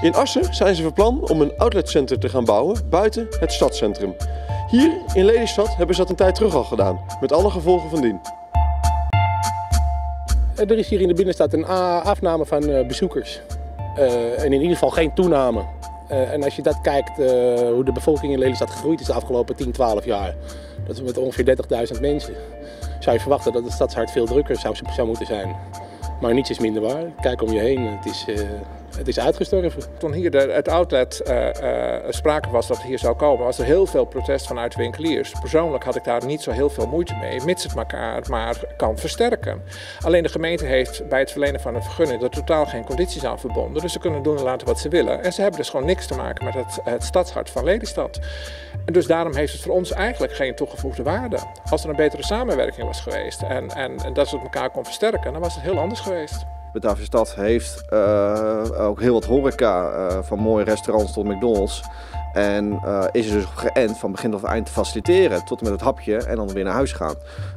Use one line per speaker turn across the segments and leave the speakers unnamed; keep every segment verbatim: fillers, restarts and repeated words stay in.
In Assen zijn ze van plan om een outletcenter te gaan bouwen buiten het stadscentrum. Hier in Lelystad hebben ze dat een tijd terug al gedaan, met alle gevolgen van dien.
Er is hier in de binnenstad een afname van bezoekers. Uh, en in ieder geval geen toename. Uh, en als je dat kijkt, uh, hoe de bevolking in Lelystad gegroeid is de afgelopen tien, twaalf jaar. Dat is met ongeveer dertigduizend mensen. Zou je verwachten dat het stadshart veel drukker zou, zou moeten zijn. Maar niets is minder waar. Kijk om je heen, het is, uh, het is uitgestorven.
Toen hier de, het outlet uh, uh, sprake was dat het hier zou komen, was er heel veel protest vanuit winkeliers. Persoonlijk had ik daar niet zo heel veel moeite mee, mits het elkaar maar kan versterken. Alleen de gemeente heeft bij het verlenen van een vergunning er totaal geen condities aan verbonden. Dus ze kunnen doen en laten wat ze willen. En ze hebben dus gewoon niks te maken met het, het stadshart van Lelystad. En dus daarom heeft het voor ons eigenlijk geen toegevoegde waarde. Als er een betere samenwerking was geweest en, en, en dat ze het elkaar kon versterken, dan was het heel anders geweest.
Bataviastad heeft uh, ook heel wat horeca, uh, van mooie restaurants tot McDonald's. En uh, is er dus op geënt van begin tot eind te faciliteren, tot en met het hapje en dan weer naar huis gaan.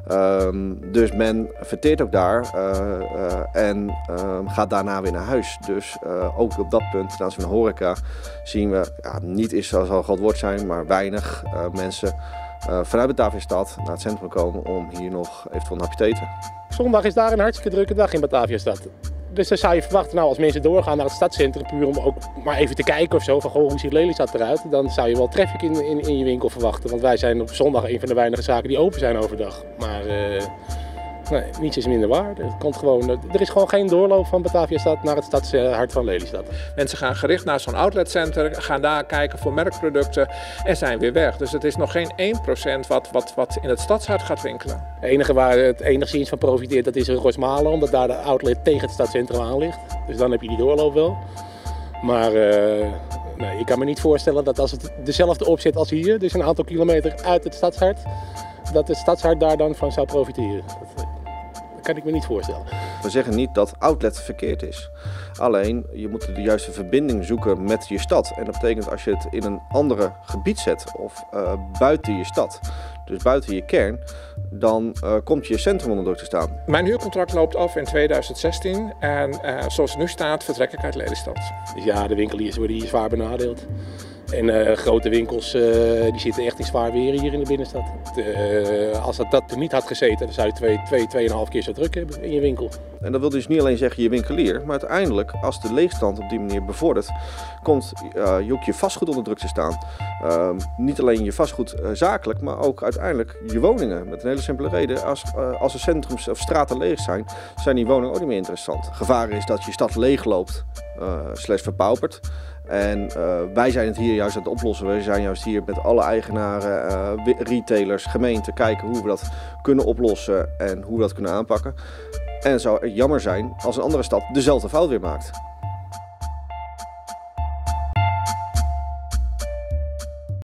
Um, dus men verteert ook daar uh, uh, en uh, gaat daarna weer naar huis. Dus uh, ook op dat punt, ten aanzien van de horeca, zien we, ja, niet is zoals al groot woord zijn, maar weinig uh, mensen uh, vanuit Bataviastad naar het centrum komen om hier nog eventueel een hapje te eten.
Zondag is daar een hartstikke drukke dag in Bataviastad. Dus dan zou je verwachten, nou, als mensen doorgaan naar het stadscentrum, puur om ook maar even te kijken of zo, van goh, hoe ziet Lelystad eruit, dan zou je wel traffic in, in, in je winkel verwachten. Want wij zijn op zondag een van de weinige zaken die open zijn overdag. Maar uh, nee, niets is minder waar. Het komt gewoon, er is gewoon geen doorloop van Bataviastad naar het stadshart van Lelystad.
Mensen gaan gericht naar zo'n outletcenter, gaan daar kijken voor merkproducten en zijn weer weg. Dus het is nog geen één procent wat, wat, wat in het stadshart gaat winkelen.
Het enige waar het enigszins van profiteert, dat is Rosmalen, omdat daar de outlet tegen het stadscentrum aan ligt. Dus dan heb je die doorloop wel. Maar uh, nee, ik kan me niet voorstellen dat als het dezelfde opzet als hier, dus een aantal kilometer uit het stadshart, dat het stadshart daar dan van zou profiteren. Dat, dat kan ik me niet voorstellen.
We zeggen niet dat outlet verkeerd is. Alleen, je moet de juiste verbinding zoeken met je stad. En dat betekent als je het in een andere gebied zet of uh, buiten je stad, dus buiten je kern, dan uh, komt je centrum onder druk te staan.
Mijn huurcontract loopt af in tweeduizend zestien en uh, zoals het nu staat vertrek ik uit Lelystad.
Dus ja, de winkeliers worden hier zwaar benadeeld. En uh, grote winkels uh, die zitten echt in zwaar weer hier in de binnenstad. De, uh, als dat, dat er niet had gezeten, dan zou je twee, twee, tweeënhalf keer zo druk hebben in je winkel.
En dat wil dus niet alleen zeggen je winkelier, maar uiteindelijk, als de leegstand op die manier bevordert, komt uh, je ook je vastgoed onder druk te staan. Uh, niet alleen je vastgoed uh, zakelijk, maar ook uiteindelijk je woningen. Met een hele simpele reden, als, uh, als de centrums of straten leeg zijn, zijn die woningen ook niet meer interessant. Gevaar is dat je stad leegloopt, uh, slash verpaupert. En uh, wij zijn het hier juist aan het oplossen. We zijn juist hier met alle eigenaren, uh, retailers, gemeenten kijken hoe we dat kunnen oplossen en hoe we dat kunnen aanpakken. En het zou jammer zijn als een andere stad dezelfde fout weer maakt.